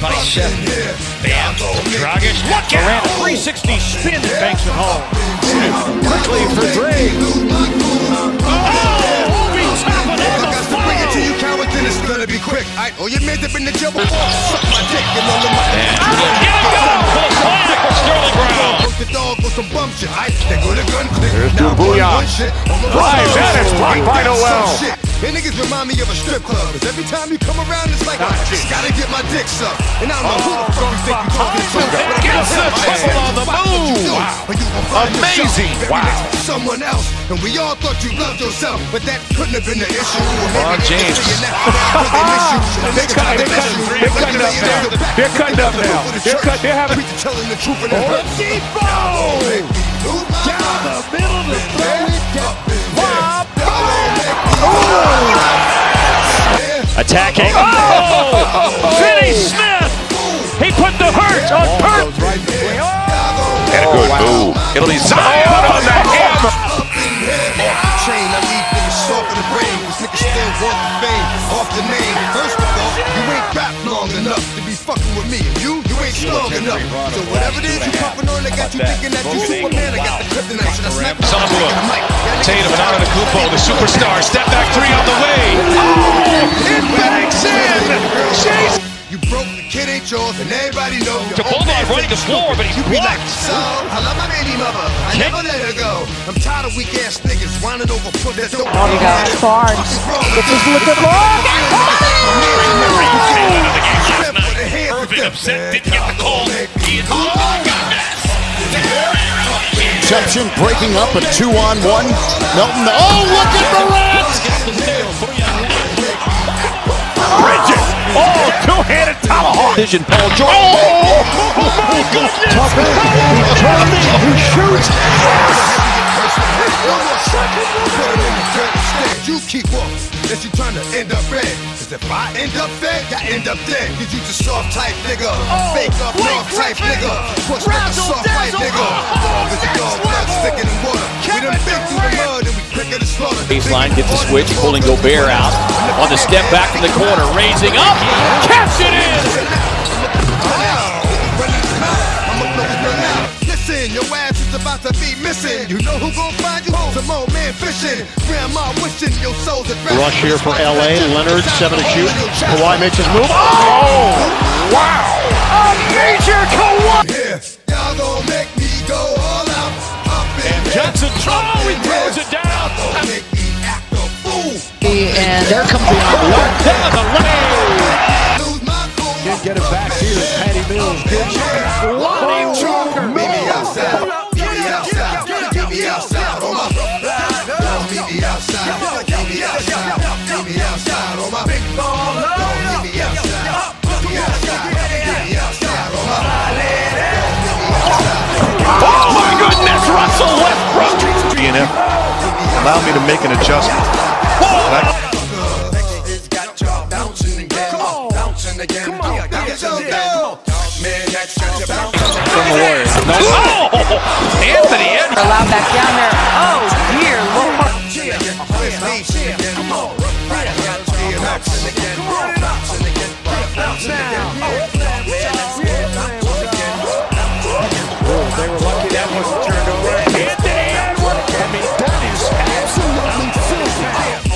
by Seth. Bam. Dragic. Look out! Ran a 360 spin and banks it home. Quickly for Dre. Oh! Obi Toppin on the floor! Bring it to you, coward, then it's gonna be quick. Oh, you made up in the jump before. Suck my dick and all of my... Get it go! For the flag for Sterling Brown. Broke the dog with some bum shit. They go to gun click. Here's Doumbouya. Drives at it, blocked by Noel. And niggas remind me of a strip club. Cause every time you come around, it's like, I just gotta get my dick sucked. And I don't know who the fuck you think you're talking to. Gets the triple on the move. Wow. Amazing. Wow. Someone else. And we all thought you loved yourself. But that couldn't have been the issue. LeBron James. They're cutting up now. They're cutting up now. They're having... telling the truth in the Oladipo! Down the middle to throw it down. Pop. Attacking. Oh! Finney Smith! He put the hurt on Perk. And a good move. It'll be Zion on the hammer. Chain, I leave niggas soft in the brain. This nigga still want the fame off the name. First of all, you ain't rap long enough to be fucking with me. You ain't strong enough. So whatever it is you puffin' on, they got you thinking that you Superman. I got the kryptonite. Should I snap? Tatum and Antetokounmpo, the superstar. Step back three on the way. Oh! It banks in! Chase! You broke, the kid ain't yours, and everybody knows. Bulldogs running the floor, but he's blocked. So, I love my baby mother. I never let her go. I'm tired of weak ass niggas whining over foot that don't. Oh, you got Barnes. Gets his with the ball. Irving upset, didn't get the call. Exception breaking up a 2-on-1. Melton. Oh, look at Morant! Bridges. Oh, two-handed tomahawk. Vision, Paul George. Oh, my goodness! Tucker, he's turning, he shoots. You keep up, that you trying to end up red. Cause if I end up fed, I end up dead. Cause you just soft type nigga, fake up off type nigga, push like a soft white nigga. Dog is a dog, blood thicker than water. We done been through the mud and we quicker to slaughter. Baseline gets the switch, pulling Gobert out on the step back from the corner, raising up, caps it in. Listen, your ass is about to be missing. You know who gon' find you? Some old man fishing. Grandma wishing your soul's at rest. Rush here for LA. Leonard, 7 to shoot. Kawhi makes his move. Oh! Wow! A major Kawhi. Yeah, y'all gon' make me go all out. Up and Johnson, he throws it down. Make me act a fool. And there comes the Down the lane. Lose my cool. Can't get it back here. Patty Mills. Good shot. Lonnie Walker. Meet me outside. Meet me outside. Meet me outside. On my. Meet me outside. Meet me outside. Meet me outside. On my big ball. Meet me outside. Meet me outside. Meet me outside. On my. Oh my goodness, Russell Westbrook. B&F, allow me to make an adjustment. From the Warriors. Oh! Anthony Edwards. allowed back down there. Oh dear Lord. They were lucky that wasn't turned over. Anthony Edwards. I mean, that is absolutely filthy.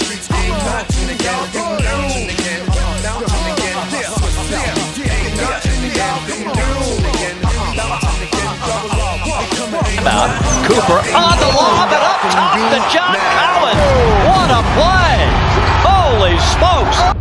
Cooper on the lob and up top to John Collins. What a play! Holy smokes!